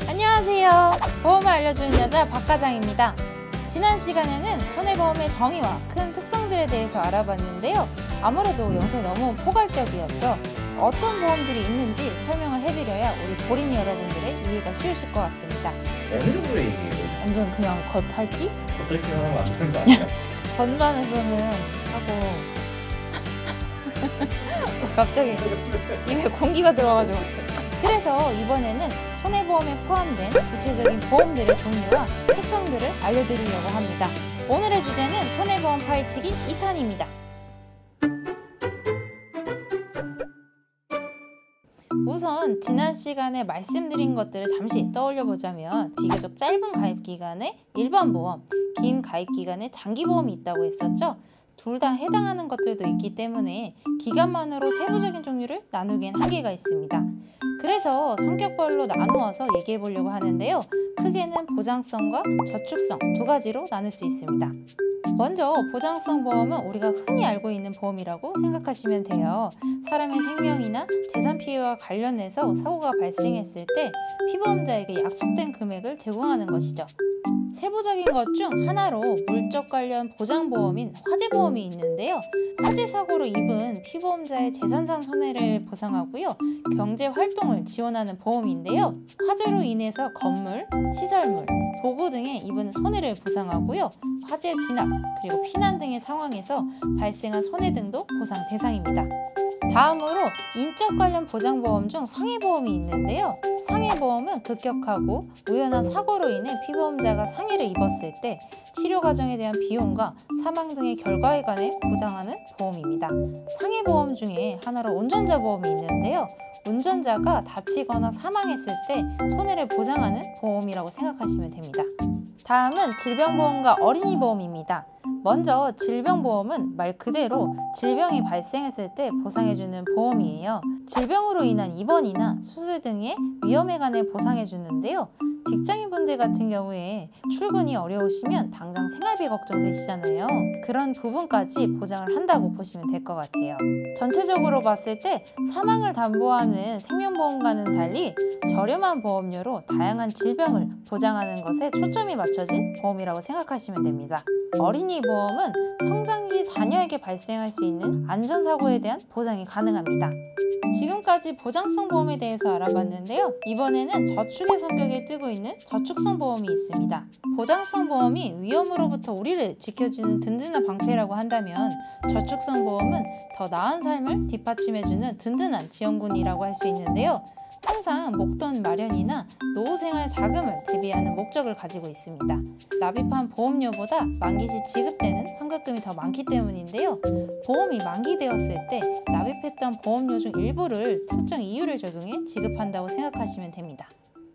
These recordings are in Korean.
안녕하세요. 보험을 알려주는 여자 박과장입니다. 지난 시간에는 손해보험의 정의와 큰 특성들에 대해서 알아봤는데요. 아무래도 영상이 너무 포괄적이었죠. 어떤 보험들이 있는지 설명을 해드려야 우리 보린이 여러분들의 이해가 쉬우실 것 같습니다. 어느 정도 얘기해요? 완전 그냥 겉핥기? 겉핥기 하면 안 되는 거 아니야? 전반에서는 하고 갑자기 입에 공기가 들어가지고. 그래서 이번에는 손해보험에 포함된 구체적인 보험들의 종류와 특성들을 알려드리려고 합니다. 오늘의 주제는 손해보험 파헤치기 2탄입니다. 우선 지난 시간에 말씀드린 것들을 잠시 떠올려 보자면 비교적 짧은 가입기간에 일반 보험, 긴 가입기간에 장기보험이 있다고 했었죠. 둘 다 해당하는 것들도 있기 때문에 기간만으로 세부적인 종류를 나누기엔 한계가 있습니다. 그래서 성격별로 나누어서 얘기해 보려고 하는데요. 크게는 보장성과 저축성 두 가지로 나눌 수 있습니다. 먼저 보장성 보험은 우리가 흔히 알고 있는 보험이라고 생각하시면 돼요. 사람의 생명이나 재산 피해와 관련해서 사고가 발생했을 때 피보험자에게 약속된 금액을 제공하는 것이죠. 세부적인 것 중 하나로 물적 관련 보장보험인 화재보험이 있는데요. 화재 사고로 입은 피보험자의 재산상 손해를 보상하고요. 경제활동을 지원하는 보험인데요. 화재로 인해서 건물, 시설물, 도구 등에 입은 손해를 보상하고요. 화재 진압, 그리고 피난 등의 상황에서 발생한 손해 등도 보상 대상입니다. 다음으로 인적 관련 보장보험 중 상해보험이 있는데요. 상해보험은 급격하고 우연한 사고로 인해 피보험자가 상해를 입었을 때 치료 과정에 대한 비용과 사망 등의 결과에 관해 보장하는 보험입니다. 상해보험 중에 하나로 운전자 보험이 있는데요. 운전자가 다치거나 사망했을 때 손해를 보장하는 보험이라고 생각하시면 됩니다. 다음은 질병보험과 어린이보험입니다. 먼저 질병보험은 말 그대로 질병이 발생했을 때 보상해주는 보험이에요. 질병으로 인한 입원이나 수술 등의 위험에 관해 보상해주는데요. 직장인분들 같은 경우에 출근이 어려우시면 당장 생활비 걱정되시잖아요. 그런 부분까지 보장을 한다고 보시면 될 것 같아요. 전체적으로 봤을 때 사망을 담보하는 생명보험과는 달리 저렴한 보험료로 다양한 질병을 보장하는 것에 초점이 맞춰진 보험이라고 생각하시면 됩니다. 어린이 보험은 성장기 자녀에게 발생할 수 있는 안전사고에 대한 보장이 가능합니다. 지금까지 보장성 보험에 대해서 알아봤는데요. 이번에는 저축의 성격에 뜨고 있는 저축성 보험이 있습니다. 보장성 보험이 위험으로부터 우리를 지켜주는 든든한 방패라고 한다면 저축성 보험은 더 나은 삶을 뒷받침해주는 든든한 지원군이라고 할 수 있는데요. 항상 목돈 마련이나 노후생활 자금을 대비하는 목적을 가지고 있습니다. 납입한 보험료보다 만기 시 지급되는 환급금이 더 많기 때문인데요. 보험이 만기되었을 때 납입했던 보험료 중 일부를 특정 이유를 적용해 지급한다고 생각하시면 됩니다.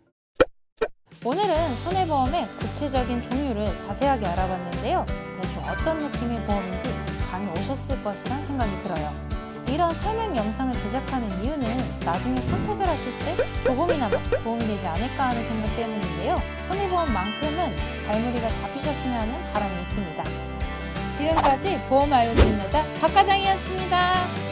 오늘은 손해보험의 구체적인 종류를 자세하게 알아봤는데요. 대충 어떤 느낌의 보험인지 감이 오셨을 것이란 생각이 들어요. 이런 설명 영상을 제작하는 이유는 나중에 선택을 하실 때 조금이나마 도움이 되지 않을까 하는 생각 때문인데요. 손해보험만큼은 발머리가 잡히셨으면 하는 바람이 있습니다. 지금까지 보험을 알려주는 여자 박과장이었습니다.